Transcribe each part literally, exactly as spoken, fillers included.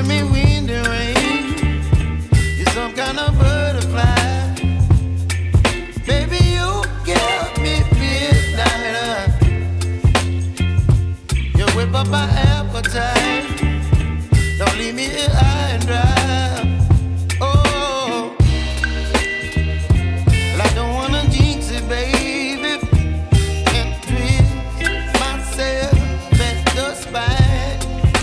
giving me wind and rain. You're some kind of butterfly. Baby, you give me midnight. You whip up my appetite. Don't leave me here high and dry. Oh, well, I don't wanna jinx it, baby, and twist myself at the spine.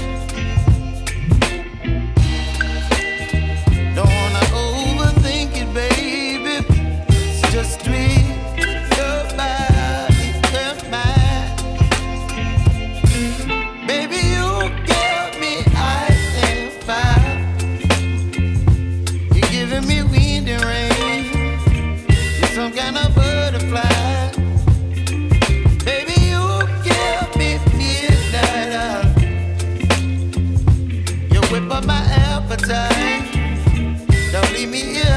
Don't wanna overthink it, baby. It's just twist your body and mine. Baby, you give me ice and fire. You're giving me wind and rain. You're some kind of butterfly. Baby, you give me midnight. You whip up my appetite. Don't leave me here